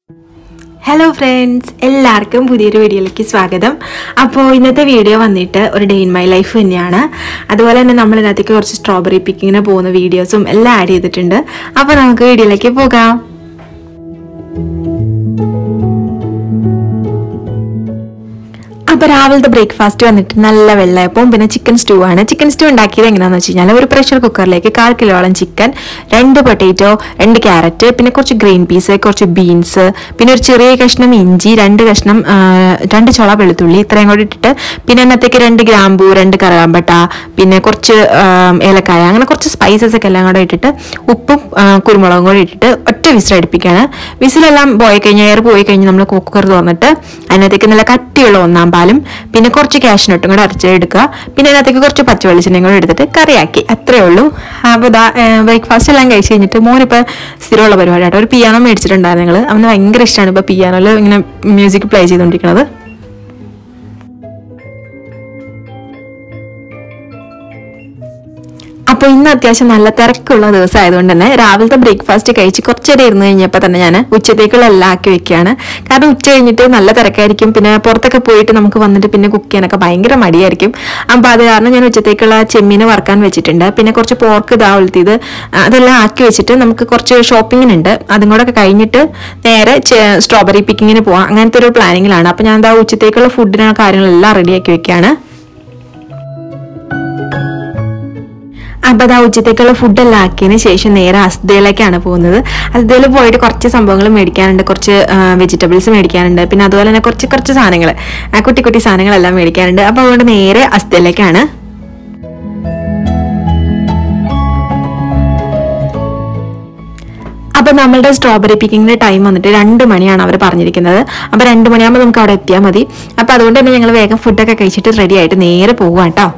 Hello friends, എല്ലാവർക്കും പുതിയൊരു വീഡിയോയിലേക്ക് സ്വാഗതം. അപ്പോൾ ഇന്നത്തെ വീഡിയോ വന്നിട്ട് ഒരു ഡേ ഇൻ മൈ ലൈഫ് തന്നെയാണ്. അതുപോലെ തന്നെ നമ്മൾ ഇതിനകത്തേക്ക് കുറച്ച് സ്ട്രോബെറി പിക്കിങ്ങിന് പോകുന്ന വീഡിയോസും എല്ലാം ആഡ് ചെയ്തിട്ടുണ്ട്. അപ്പോൾ നമുക്ക് വീഡിയോയിലേക്ക് പോകാം. അപ്പോൾ രാവിലത്തെ ബ്രേക്ക്ഫാസ്റ്റ് വന്നിട്ട് നല്ല വെള്ളയപ്പം പിന്നെ ചിക്കൻ സ്റ്റൂ ആണ്. ചിക്കൻ സ്റ്റൂ ഉണ്ടാക്കിയത് എങ്ങനെയാണെന്ന് വെച്ച് കഴിഞ്ഞാൽ ഒരു പ്രഷർ കുക്കറിലേക്ക് 1/4 കിലോളം ചിക്കൻ, 2 പൊട്ടാറ്റോ, 2 ക്യാരറ്റ്, പിന്നെ കുറച്ച് ഗ്രീൻ പീസ്, കുറച്ച് ബീൻസ്, പിന്നെ ഒരു ചെറിയ കഷ്ണം ഇഞ്ചി, 2 ചുള വെളുത്തുള്ളി, ഇത്രയും കൂടി ഇട്ടിട്ട് പിന്നെ അതിനകത്തേക്ക് 2 ഗ്രാമ്പൂ, 2 കറുവാപ്പട്ട, പിന്നെ കുറച്ച് ഏലക്കായ, അങ്ങനെ കുറച്ച് സ്പൈസസ് ഒക്കെ എല്ലാം കൂടെ ഇട്ടിട്ട് ഉപ്പും കുരുമുളകും കൂടി ഇട്ടിട്ട് ഒറ്റ വിസിലടുപ്പിക്കുകയാണ്. വിസിലെല്ലാം പോയി കഴിഞ്ഞ് എയർ പോയി കഴിഞ്ഞ് നമ്മൾ കുക്കർ തുറന്നിട്ട് അതിനകത്തേക്ക് നല്ല കട്ടിയുള്ള 1 പാലും പിന്നെ കുറച്ച് കാഷ്നട്ടും കൂടെ അരച്ചെടുക്കുക. പിന്നെ അതിനകത്തേക്ക് കുറച്ച് പച്ചവെളിച്ചെണ്ണയും കൂടെ എടുത്തിട്ട് കറിയാക്കി. അത്രേ ഉള്ളൂ. അപ്പോൾ ബ്രേക്ക്ഫാസ്റ്റ് എല്ലാം കഴിച്ച് കഴിഞ്ഞിട്ട് മോനിപ്പോൾ സ്ഥിരമുള്ള പരിപാടിയാട്ടോ. ഒരു പിയാനോ മേടിച്ചിട്ടുണ്ടായിരുന്നു ഞങ്ങൾ. അവന് ഭയങ്കര ഇഷ്ടമാണ് ഇപ്പോൾ പിയാനോയിൽ ഇങ്ങനെ മ്യൂസിക് പ്ലേ ചെയ്തുകൊണ്ടിരിക്കുന്നത്. അപ്പോൾ ഇന്ന് അത്യാവശ്യം നല്ല തിരക്കുള്ള ദിവസം ആയതുകൊണ്ട് തന്നെ രാവിലത്തെ ബ്രേക്ക്ഫാസ്റ്റ് കഴിച്ച് കുറച്ചേരം ഇരുന്ന് കഴിഞ്ഞപ്പോൾ തന്നെ ഞാൻ ഉച്ചത്തേക്കുള്ള എല്ലാം ആക്കി വെക്കുകയാണ്. കാരണം ഉച്ച കഴിഞ്ഞിട്ട് നല്ല തിരക്കായിരിക്കും. പിന്നെ പുറത്തൊക്കെ പോയിട്ട് നമുക്ക് വന്നിട്ട് പിന്നെ കുക്ക് ചെയ്യാനൊക്കെ ഭയങ്കര മടിയായിരിക്കും. അപ്പോൾ അത് കാരണം ഞാൻ ഉച്ചത്തേക്കുള്ള ചെമ്മീൻ വറുക്കാൻ വെച്ചിട്ടുണ്ട്. പിന്നെ കുറച്ച് പോർക്ക് ഉലത്തിയത് അതെല്ലാം ആക്കി വെച്ചിട്ട് നമുക്ക് കുറച്ച് ഷോപ്പിങ്ങിനുണ്ട്. അതും കൂടെ ഒക്കെ കഴിഞ്ഞിട്ട് നേരെ സ്ട്രോബെറി പിക്കിങ്ങിന് പോവാം. അങ്ങനത്തെ ഒരു പ്ലാനിങ്ങിലാണ്. അപ്പോൾ ഞാൻ ഉച്ചത്തേക്കുള്ള ഫുഡിനുള്ള കാര്യങ്ങളെല്ലാം റെഡിയാക്കി വെക്കുകയാണ്. അപ്പോൾ ഉച്ചത്തേക്കുള്ള ഫുഡെല്ലാം ആക്കിയതിന് ശേഷം നേരെ അസ്തയിലേക്കാണ് പോകുന്നത്. അസ്തയിൽ പോയിട്ട് കുറച്ച് സംഭവങ്ങൾ മേടിക്കാനുണ്ട്, കുറച്ച് വെജിറ്റബിൾസ് മേടിക്കാനുണ്ട്, പിന്നെ അതുപോലെ തന്നെ കുറച്ച് സാധനങ്ങൾ, കുട്ടി സാധനങ്ങളെല്ലാം മേടിക്കാനുണ്ട്. അപ്പോൾ അതുകൊണ്ട് നേരെ അസ്തയിലേക്കാണ്. അപ്പോൾ നമ്മളുടെ സ്ട്രോബെറി പിക്കിങ്ങിൻ്റെ ടൈം വന്നിട്ട് 2 മണിയാണ് അവർ പറഞ്ഞിരിക്കുന്നത്. അപ്പോൾ 2 മണിയാകുമ്പോൾ നമുക്ക് അവിടെ എത്തിയാൽ മതി. അപ്പോൾ അതുകൊണ്ട് തന്നെ ഞങ്ങൾ വേഗം ഫുഡൊക്കെ കഴിച്ചിട്ട് റെഡി ആയിട്ട് നേരെ പോകാം കേട്ടോ.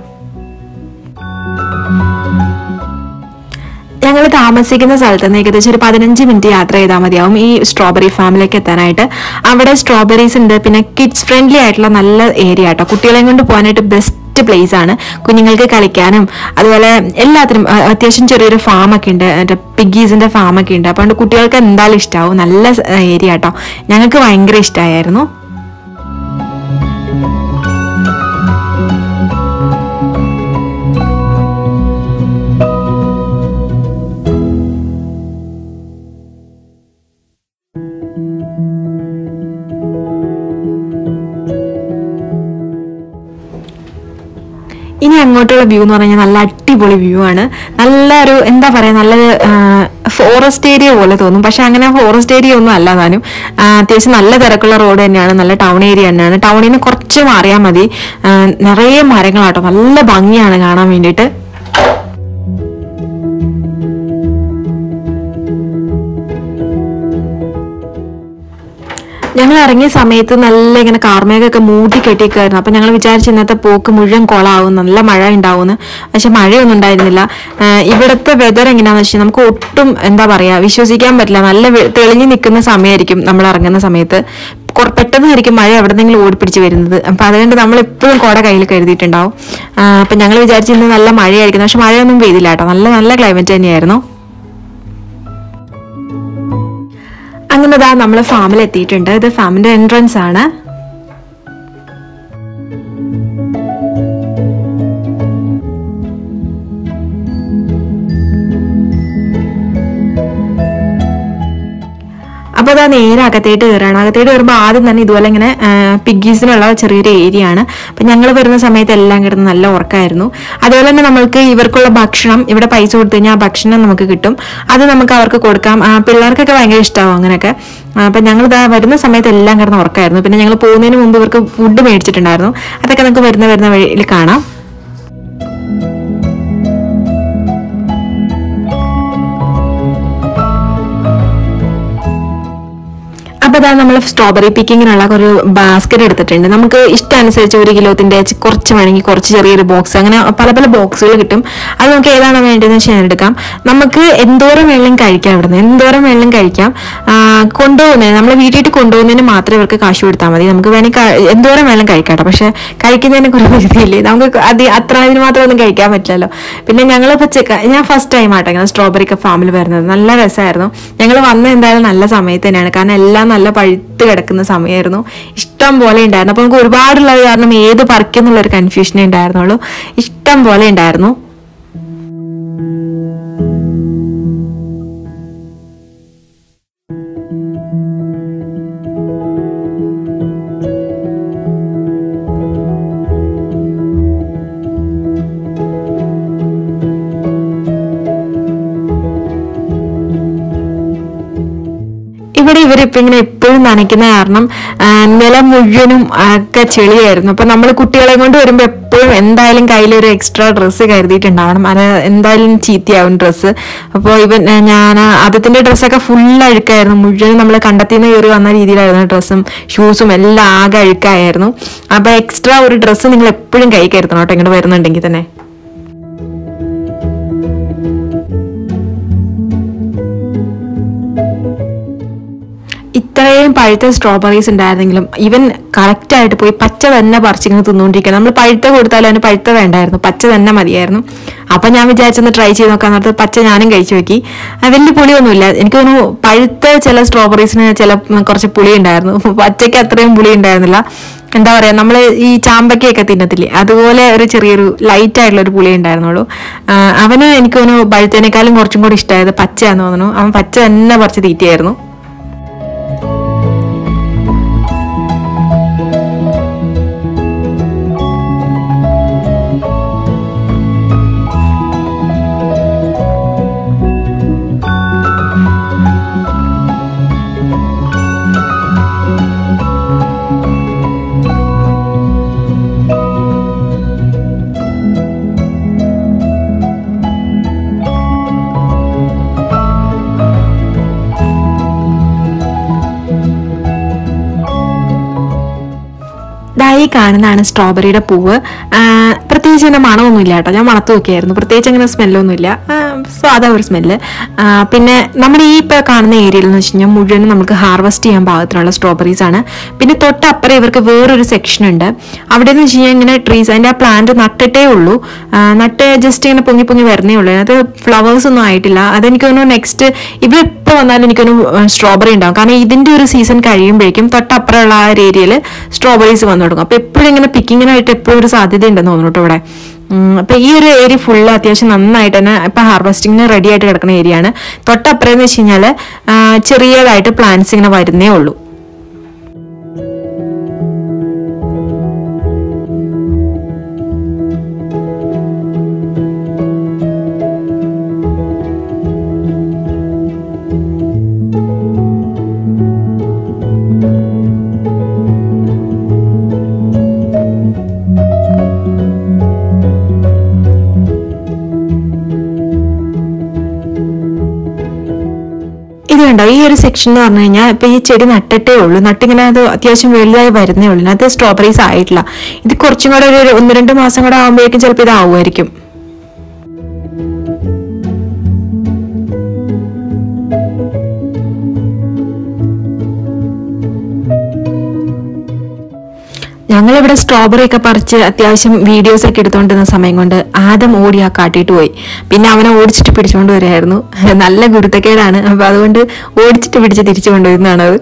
ഞങ്ങൾ താമസിക്കുന്ന സ്ഥലത്ത് നിന്ന് ഏകദേശം ഒരു 15 മിനിറ്റ് യാത്ര ചെയ്താൽ മതിയാവും ഈ സ്ട്രോബെറി ഫാമിലേക്ക് എത്താനായിട്ട്. അവിടെ സ്ട്രോബെറീസ് ഉണ്ട്, പിന്നെ കിഡ്സ് ഫ്രണ്ട്ലി ആയിട്ടുള്ള നല്ല ഏരിയ കേട്ടോ. കുട്ടികളെയും കൊണ്ട് പോകാനായിട്ട് ബെസ്റ്റ് പ്ലേസ് ആണ്. കുഞ്ഞുങ്ങൾക്ക് കളിക്കാനും അതുപോലെ എല്ലാത്തിനും അത്യാവശ്യം ചെറിയൊരു ഫാമൊക്കെ ഉണ്ട്, മറ്റേ പിഗീസിന്റെ ഫാമൊക്കെ ഉണ്ട്. അപ്പോൾ കുട്ടികൾക്ക് എന്തായാലും ഇഷ്ടമാവും. നല്ല ഏരിയ കേട്ടോ. ഞങ്ങൾക്ക് ഭയങ്കര ഇഷ്ടമായിരുന്നു. ഇനി അങ്ങോട്ടുള്ള വ്യൂ എന്ന് പറഞ്ഞാൽ നല്ല അടിപൊളി വ്യൂ ആണ്. നല്ലൊരു എന്താ പറയുക, നല്ലൊരു ഫോറസ്റ്റ് ഏരിയ പോലെ തോന്നും. പക്ഷെ അങ്ങനെ ഫോറസ്റ്റ് ഏരിയ ഒന്നും അല്ല താനും. അത്യാവശ്യം നല്ല തിരക്കുള്ള റോഡ് തന്നെയാണ്, നല്ല ടൗൺ ഏരിയ തന്നെയാണ്. ടൗണിൽ നിന്ന് കുറച്ച് മാറിയാൽ മതി. നിറയെ മരങ്ങളാട്ടോ, നല്ല ഭംഗിയാണ് കാണാൻ വേണ്ടിയിട്ട്. ഞങ്ങൾ ഇറങ്ങിയ സമയത്ത് നല്ല ഇങ്ങനെ കാർമേഘമൊക്കെ മൂടി കെട്ടിക്കായിരുന്നു. അപ്പം ഞങ്ങൾ വിചാരിച്ചു ഇന്നത്തെ പോക്ക് മുഴുവൻ കൊളാവും, നല്ല മഴ ഉണ്ടാവുമെന്ന്. പക്ഷെ മഴയൊന്നും ഉണ്ടായിരുന്നില്ല. ഇവിടുത്തെ വെതർ എങ്ങനെയാണെന്ന് വെച്ചാൽ നമുക്ക് ഒട്ടും എന്താ പറയുക വിശ്വസിക്കാൻ പറ്റില്ല. നല്ല തെളിഞ്ഞു നിൽക്കുന്ന സമയമായിരിക്കും നമ്മൾ ഇറങ്ങുന്ന സമയത്ത്. പെട്ടെന്നായിരിക്കും മഴ എവിടെന്നെങ്കിലും ഓടിപ്പിടിച്ച് വരുന്നത്. അപ്പം അതുകൊണ്ട് നമ്മൾ എപ്പോഴും കുട കയ്യിൽ കരുതിയിട്ടുണ്ടാവും. അപ്പം ഞങ്ങൾ വിചാരിച്ചു ഇന്ന് നല്ല മഴയായിരിക്കും. പക്ഷെ മഴയൊന്നും പെയ്തില്ല കേട്ടോ. നല്ല ക്ലൈമറ്റ് തന്നെയായിരുന്നു. അങ്ങനെ നമ്മൾ ഫാമിൽ എത്തിയിട്ടുണ്ട്. ഇത് ഫാമിന്റെ എൻട്രൻസ് ആണ്. അപ്പോൾ നേരെ അകത്തേട്ട് കയറാണ്. അകത്തേട്ട് കയറുമ്പോൾ ആദ്യം തന്നെ ഇതുപോലെ ഇങ്ങനെ പിഗ്ഗീസിനുള്ള ചെറിയൊരു ഏരിയ ആണ്. അപ്പം ഞങ്ങൾ വരുന്ന സമയത്ത് എല്ലാം കിടന്ന് നല്ല ഉറക്കമായിരുന്നു. അതുപോലെ തന്നെ നമ്മൾക്ക് ഇവർക്കുള്ള ഭക്ഷണം ഇവിടെ പൈസ കൊടുത്തു കഴിഞ്ഞാൽ ആ ഭക്ഷണം നമുക്ക് കിട്ടും. അത് നമുക്ക് അവർക്ക് കൊടുക്കാം. പിള്ളേർക്കൊക്കെ ഭയങ്കര ഇഷ്ടമാവും അങ്ങനെയൊക്കെ. അപ്പം ഞങ്ങൾ വരുന്ന സമയത്ത് എല്ലാം കിടന്ന് ഉറക്കമായിരുന്നു. പിന്നെ ഞങ്ങൾ പോകുന്നതിന് മുമ്പ് ഇവർക്ക് ഫുഡ് മേടിച്ചിട്ടുണ്ടായിരുന്നു. അതൊക്കെ നമുക്ക് വരുന്ന വഴിയിൽ കാണാം. അപ്പോൾ നമ്മൾ സ്ട്രോബെറി പിക്കിങ്ങിനുള്ള ഒരു ബാസ്ക്കറ്റ് എടുത്തിട്ടുണ്ട്. നമുക്ക് ഇഷ്ടമനുസരിച്ച് 1 കിലോത്തിന്റെ കുറച്ച് വേണമെങ്കിൽ കുറച്ച് ചെറിയൊരു ബോക്സ്, അങ്ങനെ പല ബോക്സുകൾ കിട്ടും. അത് നമുക്ക് ഏതാണ് വേണ്ടതെന്ന് വെച്ചാൽ എടുക്കാം. നമുക്ക് എന്തോരം വെള്ളം കഴിക്കാം, ഇവിടുന്ന് എന്തോരം വെള്ളം കഴിക്കാം. കൊണ്ടുപോകുന്നതിന് നമ്മൾ വീട്ടിൽ കൊണ്ടുപോകുന്നതിന് മാത്രമേ ഇവർക്ക് കാശ് കൊടുത്താൽ മതി. നമുക്ക് വേണമെങ്കിൽ എന്തോരം വെള്ളം കഴിക്കാട്ടോ. പക്ഷെ കഴിക്കുന്നതിന് കുറേ പരിധിയില്ലേ, നമുക്ക് അതിന് മാത്രം ഒന്നും കഴിക്കാൻ പറ്റില്ലല്ലോ. പിന്നെ ഞങ്ങളിപ്പോൾ ഞാൻ ഫസ്റ്റ് ടൈം ആട്ടോ ഇങ്ങനെ സ്ട്രോബെറി ഫാമിൽ വരുന്നത്. നല്ല രസമായിരുന്നു. ഞങ്ങൾ വന്നത് എന്തായാലും നല്ല സമയത്ത് തന്നെയാണ്. കാരണം എല്ലാം നല്ല പഴുത്ത് കിടക്കുന്ന സമയമായിരുന്നു. ഇഷ്ടം പോലെ ഉണ്ടായിരുന്നു. അപ്പോൾ നമുക്ക് ഒരുപാടുള്ളത് കാരണം ഏത് പറിക്കുന്നുള്ളൊരു കൺഫ്യൂഷനേ ഉണ്ടായിരുന്നുള്ളൂ. ഇഷ്ടം പോലെ ഉണ്ടായിരുന്നു. ഇവിടെ ഇവരിപ്പോൾ ഇങ്ങനെ എപ്പോഴും നനയ്ക്കുന്ന കാരണം നിലം മുഴുവനും ഒക്കെ ചെളിയായിരുന്നു. അപ്പം നമ്മൾ കുട്ടികളെ കൊണ്ട് വരുമ്പോൾ എപ്പോഴും എന്തായാലും കയ്യിലൊരു എക്സ്ട്രാ ഡ്രസ്സ് കരുതിയിട്ടുണ്ടാവണം. അത് എന്തായാലും ചീത്തയാവും ഡ്രസ്സ്. അപ്പോൾ ഞാൻ ആദ്യത്തിൻ്റെ ഡ്രസ്സൊക്കെ ഫുൾ അഴുക്കായിരുന്നു. മുഴുവനും നമ്മൾ കണ്ടെത്തി നിന്ന് കയറി വന്ന രീതിയിലായിരുന്നു ഡ്രസ്സും ഷൂസും എല്ലാം ആകെ അഴുക്കായിരുന്നു. അപ്പോൾ എക്സ്ട്രാ ഒരു ഡ്രസ്സ് നിങ്ങൾ എപ്പോഴും കൈ കരുതണം കേട്ടോ ഇങ്ങോട്ട് വരുന്നുണ്ടെങ്കിൽ തന്നെ. ഇത്രയും പഴുത്ത സ്ട്രോബെറീസ് ഉണ്ടായിരുന്നെങ്കിലും ഇവൻ കറക്റ്റായിട്ട് പോയി പച്ച തന്നെ പറിച്ചിങ്ങനെ തിന്നുകൊണ്ടിരിക്കുക. നമ്മൾ പഴുത്ത കൊടുത്താലും അതിന് പഴുത്ത വേണ്ടായിരുന്നു, പച്ച തന്നെ മതിയായിരുന്നു. അപ്പം ഞാൻ വിചാരിച്ചൊന്ന് ട്രൈ ചെയ്ത് നോക്കാൻ നേരത്ത് പച്ച ഞാനും കഴിച്ചു നോക്കി. വലിയ പുളിയൊന്നുമില്ല. എനിക്ക് തോന്നുന്നു പഴുത്ത ചില സ്ട്രോബെറീസിന് കുറച്ച് പുളി ഉണ്ടായിരുന്നു, പച്ചയ്ക്ക് അത്രയും പുളി ഉണ്ടായിരുന്നില്ല. എന്താ പറയുക, നമ്മൾ ഈ ചാമ്പയ്ക്കൊക്കെ തിന്നത്തില്ലേ, അതുപോലെ ഒരു ചെറിയൊരു ലൈറ്റ് ആയിട്ടുള്ള ഒരു പുളി ഉണ്ടായിരുന്നുള്ളൂ. അവന് എനിക്ക് തോന്നുന്നു പഴുത്തേനേക്കാളും കുറച്ചും കൂടി ഇഷ്ടമായത് പച്ചയാന്ന് തോന്നുന്നു. അവൻ പച്ച തന്നെ പറിച്ച് തീറ്റയായിരുന്നു. ഈ കാണുന്നതാണ് സ്ട്രോബെറിയുടെ പൂവ്. പ്രത്യേകിച്ച് അങ്ങനെ മണമൊന്നുമില്ല കേട്ടോ. ഞാൻ മണത്ത് നോക്കിയായിരുന്നു, പ്രത്യേകിച്ച് അങ്ങനെ സ്മെല്ലൊന്നുമില്ല, സാധാ ഒരു സ്മെല്ല്. പിന്നെ നമ്മുടെ ഈ ഇപ്പോൾ കാണുന്ന ഏരിയയിൽ എന്ന് വെച്ച് കഴിഞ്ഞാൽ മുഴുവനും നമുക്ക് ഹാർവെസ്റ്റ് ചെയ്യാൻ പാകത്തിനുള്ള സ്ട്രോബെറീസ് ആണ്. പിന്നെ തൊട്ടപ്പുറം ഇവർക്ക് വേറൊരു സെക്ഷൻ ഉണ്ട്. അവിടെ എന്ന് വെച്ച് കഴിഞ്ഞാൽ ഇങ്ങനെ ട്രീസ്, അതിൻ്റെ ആ പ്ലാന്റ് നട്ടിട്ടേ ഉള്ളൂ, നട്ട് ജസ്റ്റ് ഇങ്ങനെ പൊങ്ങി പൊങ്ങി വരുന്നേ ഉള്ളൂ. അതിനകത്ത് ഫ്ലവേഴ്സ് ഒന്നും ആയിട്ടില്ല. അതെനിക്ക് തോന്നുന്നു നെക്സ്റ്റ് ഇവിടെ എപ്പോൾ വന്നാലും എനിക്കൊരു സ്ട്രോബെറി ഉണ്ടാവും. കാരണം ഇതിൻ്റെ ഒരു സീസൺ കഴിയുമ്പോഴേക്കും തൊട്ടപ്പുറമുള്ള ആ ഒരു ഏരിയയിൽ സ്ട്രോബെറീസ് വന്നു തുടങ്ങും. അപ്പോൾ എപ്പോഴും ഇങ്ങനെ പിക്കിങ്ങിനായിട്ട് എപ്പോഴും ഒരു സാധ്യത ഉണ്ടെന്ന് തോന്നുന്നു കേട്ടോ ഇവിടെ. അപ്പോൾ ഈ ഒരു ഏരിയ ഫുള്ള് അത്യാവശ്യം നന്നായിട്ട് തന്നെ ഇപ്പം ഹാർവെസ്റ്റിങ്ങിന് റെഡി ആയിട്ട് കിടക്കുന്ന ഏരിയ ആണ്. തൊട്ടപ്പുറം എന്ന് വെച്ച് കഴിഞ്ഞാൽ ചെറിയതായിട്ട് പ്ലാന്റ്സ് ഇങ്ങനെ വരുന്നേ ഉള്ളൂ. ഇതുണ്ടോ ഈ ഒരു സെക്ഷൻ എന്ന് പറഞ്ഞു കഴിഞ്ഞാൽ ഇപ്പൊ ഈ ചെടി നട്ടിട്ടേ ഉള്ളൂ, നട്ടിങ്ങനെ അത് അത്യാവശ്യം വലുതായി വരുന്നേ ഉള്ളൂ. അത് സ്ട്രോബെറീസ് ആയിട്ടില്ല. ഇത് കുറച്ചും കൂടെ ഒരു 1-2 മാസം കൂടെ ആകുമ്പോഴേക്കും ചിലപ്പോൾ ഇതാവുമായിരിക്കും. ഞങ്ങളിവിടെ സ്ട്രോബെറി ഒക്കെ പറിച്ച് അത്യാവശ്യം വീഡിയോസ് ഒക്കെ എടുത്തുകൊണ്ടിരുന്ന സമയം കൊണ്ട് ആദ്യം ഓടി ആ കാട്ടിയിട്ട് പോയി. പിന്നെ അവനെ ഓടിച്ചിട്ട് പിടിച്ചുകൊണ്ട് വരികയായിരുന്നു. നല്ല ഗുരുത്തക്കേടാണ്. അപ്പൊ അതുകൊണ്ട് ഓടിച്ചിട്ട് പിടിച്ച് തിരിച്ചു കൊണ്ടുവരുന്നതാണത്.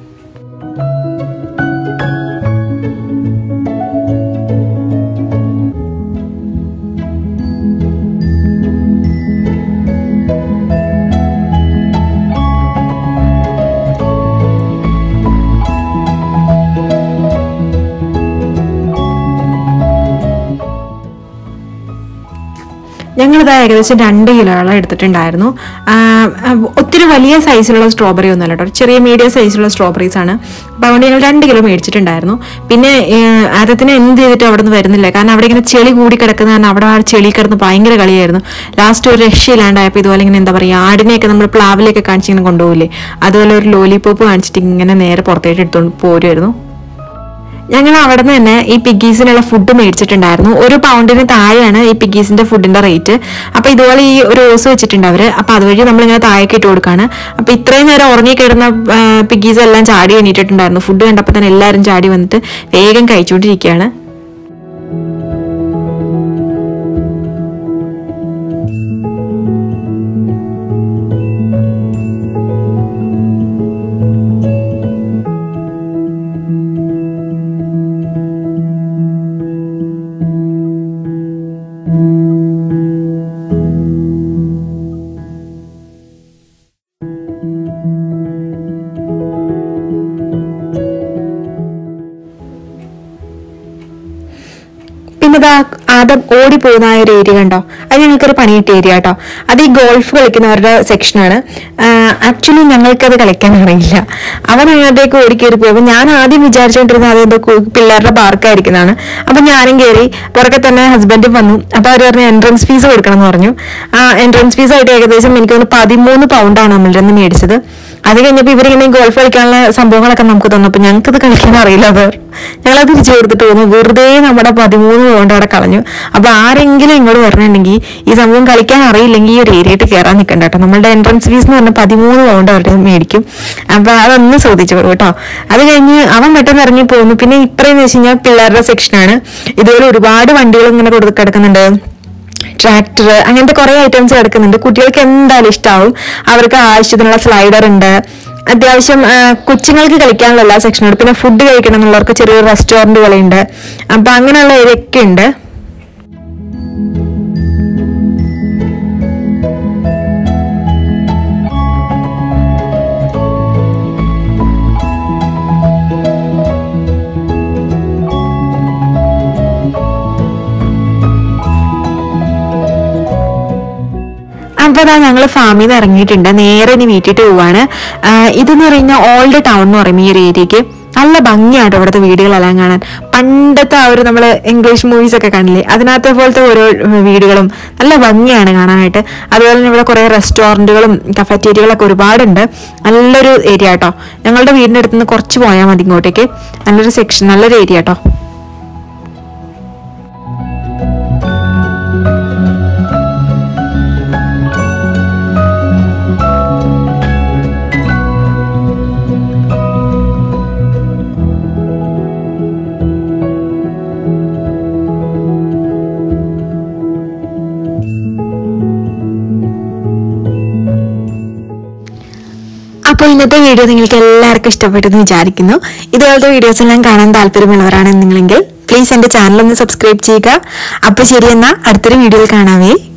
ഞങ്ങളിത് ഏകദേശം 2 കിലോളം എടുത്തിട്ടുണ്ടായിരുന്നു. ഒത്തിരി വലിയ സൈസിലുള്ള സ്ട്രോബെറി ഒന്നുമല്ല കേട്ടോ, ചെറിയ മീഡിയം സൈസിലുള്ള സ്ട്രോബെറീസ് ആണ്. അപ്പോൾ അതുകൊണ്ട് ഞങ്ങൾ 2 കിലോ മേടിച്ചിട്ടുണ്ടായിരുന്നു. പിന്നെ ആദ്യത്തിന് എന്ത് ചെയ്തിട്ട് അവിടെ നിന്ന് വരുന്നില്ല, കാരണം അവിടെ ഇങ്ങനെ ചെളി കൂടി കിടക്കുന്ന കാരണം അവിടെ ആ ചെളി കിടന്ന് ഭയങ്കര കളിയായിരുന്നു. ലാസ്റ്റ് ഒരു രക്ഷയില്ലാണ്ടായപ്പോൾ ഇതുപോലെ ഇങ്ങനെ എന്താ പറയുക, ആടിനെയൊക്കെ നമ്മൾ പ്ലാവിലേക്ക് കാണിച്ചിങ്ങനെ കൊണ്ടുപോകില്ലേ, അതുപോലെ ഒരു ലോലിപോപ്പ് കാണിച്ചിട്ട് ഇങ്ങനെ നേരെ പുറത്തേക്ക് എടുത്തുകൊണ്ട് പോരുമായിരുന്നു. ഞങ്ങൾ അവിടെ നിന്ന് തന്നെ ഈ പിഗീസിനുള്ള ഫുഡ് മേടിച്ചിട്ടുണ്ടായിരുന്നു. 1 പൗണ്ടിന് താഴെയാണ് ഈ പിഗീസിന്റെ ഫുഡിന്റെ റേറ്റ്. അപ്പൊ ഇതുപോലെ ഈ ഒരു ഓസ് വെച്ചിട്ടുണ്ട് അവര്. അപ്പൊ അതുവഴി നമ്മളിങ്ങനെ താഴേക്ക് ഇട്ട് കൊടുക്കാണ്. അപ്പൊ ഇത്രയും നേരം ഉറങ്ങിക്കിടുന്ന പിഗീസ് എല്ലാം ചാടി എണീറ്റിട്ടുണ്ടായിരുന്നു. ഫുഡ് കണ്ടപ്പോൾ തന്നെ എല്ലാവരും ചാടി വന്നിട്ട് വേഗം കഴിച്ചുകൊണ്ടിരിക്കുകയാണ്. ആദ്യം ഓടിപ്പോകുന്ന ആ ഒരു ഏരിയ കണ്ടോ, അത് ഞങ്ങൾക്കൊരു പണി കിട്ടിയ ഏരിയ കേട്ടോ. അത് ഈ ഗോൾഫ് കളിക്കുന്നവരുടെ സെക്ഷനാണ്. ആക്ച്വലി ഞങ്ങൾക്കത് കളിക്കാൻ അറിയില്ല. അവൻ അങ്ങോട്ടേക്ക് ഓടിക്കേറി പോയി. അപ്പൊ ഞാൻ ആദ്യം വിചാരിച്ചുകൊണ്ടിരുന്നത് അതെന്തോ പിള്ളേരുടെ പാർക്കായിരിക്കുന്നതാണ്. അപ്പൊ ഞാനും കയറി. പുറകെ തന്നെ ഹസ്ബൻഡും വന്നു. അപ്പൊ അവർ പറഞ്ഞു എൻട്രൻസ് ഫീസ് കൊടുക്കണം എന്ന് പറഞ്ഞു. എൻട്രൻസ് ഫീസ് ആയിട്ട് ഏകദേശം എനിക്ക് തോന്നുന്നു 13 പൗണ്ടാണ് നമ്മളുടെ നിന്ന് മേടിച്ചത്. അത് കഴിഞ്ഞപ്പോൾ ഇവരിങ്ങനെ ഗോൾഫ് കളിക്കാനുള്ള സംഭവങ്ങളൊക്കെ നമുക്ക് തന്നു. അപ്പൊ ഞങ്ങൾക്കത് കളിക്കാൻ അറിയില്ല. ഞങ്ങളത് തിരിച്ചു കൊടുത്തിട്ട് തോന്നുന്നു വെറുതെ നമ്മുടെ 13 പൗണ്ട് അവിടെ കളഞ്ഞു. അപ്പൊ ആരെങ്കിലും ഇങ്ങോട്ട് വരണമെങ്കിൽ ഈ സംഭവം കളിക്കാൻ അറിയില്ലെങ്കിൽ ഈ ഒരു ഏരിയയിട്ട് കയറാൻ നിൽക്കണ്ട കേട്ടോ. നമ്മളുടെ എൻട്രൻസ് ഫീസ് എന്ന് പറഞ്ഞാൽ 13 പൗണ്ട് അവരുടെ മേടിക്കും. അപ്പൊ അതൊന്ന് ശ്രദ്ധിച്ചോളൂ കേട്ടോ. അത് കഴിഞ്ഞ് അവൻ പെട്ടെന്ന് ഇറങ്ങി പോകുന്നു. പിന്നെ ഇപ്പറയെന്ന് വെച്ച് കഴിഞ്ഞാൽ പിള്ളേരുടെ സെക്ഷനാണ്. ഇതുപോലെ ഒരുപാട് വണ്ടികൾ ഇങ്ങനെ കിടക്കുന്നുണ്ട്. ട്രാക്ടർ, അങ്ങനത്തെ കുറെ ഐറ്റംസ് കിടക്കുന്നുണ്ട്. കുട്ടികൾക്ക് എന്തായാലും ഇഷ്ടാവും. അവർക്ക് ആവശ്യത്തിനുള്ള സ്ലൈഡർ ഉണ്ട്. അത്യാവശ്യം കൊച്ചുങ്ങൾക്ക് കളിക്കാനുള്ള എല്ലാ സെക്ഷനുണ്ട്. പിന്നെ ഫുഡ് കഴിക്കണം എന്നുള്ളവർക്ക് ചെറിയൊരു റെസ്റ്റോറൻറ്റുകളുണ്ട്. അപ്പൊ അങ്ങനെയുള്ള ഏരിയൊക്കെ ഉണ്ട്. അപ്പൊ അതാ ഞങ്ങൾ ഫാമിൽ നിന്ന് ഇറങ്ങിയിട്ടുണ്ട്. നേരെ ഇനി വീട്ടിട്ട് പോവാണ്. ഇതെന്ന് പറയുന്ന ഓൾഡ് ടൗൺ എന്ന് പറയും ഈ ഒരു ഏരിയക്ക്. നല്ല ഭംഗിയാട്ടോ ഇവിടുത്തെ വീടുകളെല്ലാം കാണാൻ. പണ്ടത്തെ ആ ഒരു നമ്മള് ഇംഗ്ലീഷ് മൂവീസ് ഒക്കെ കാണില്ലേ, അതിനകത്തെ പോലത്തെ ഓരോ വീടുകളും നല്ല ഭംഗിയാണ് കാണാനായിട്ട്. അതുപോലെ തന്നെ ഇവിടെ കുറെ റെസ്റ്റോറൻറ്റുകളും കഫറ്റേരിയകളൊക്കെ ഒരുപാടുണ്ട്. നല്ലൊരു ഏരിയ കേട്ടോ. ഞങ്ങളുടെ വീടിന്റെ അടുത്ത് നിന്ന് കുറച്ച് പോയാൽ മതി ഇങ്ങോട്ടേക്ക്. നല്ലൊരു സെക്ഷൻ, നല്ലൊരു ഏരിയ കേട്ടോ. അപ്പോൾ ഇന്നത്തെ വീഡിയോ നിങ്ങൾക്ക് എല്ലാവർക്കും ഇഷ്ടപ്പെട്ടെന്ന് വിചാരിക്കുന്നു. ഇതുപോലത്തെ വീഡിയോസ് എല്ലാം കാണാൻ താല്പര്യമുള്ളവരാണെന്നുണ്ടെങ്കിൽ പ്ലീസ് എൻ്റെ ചാനൽ ഒന്ന് സബ്സ്ക്രൈബ് ചെയ്യുക. അപ്പോൾ ശരി, എന്നാൽ അടുത്തൊരു വീഡിയോയിൽ കാണാവേ.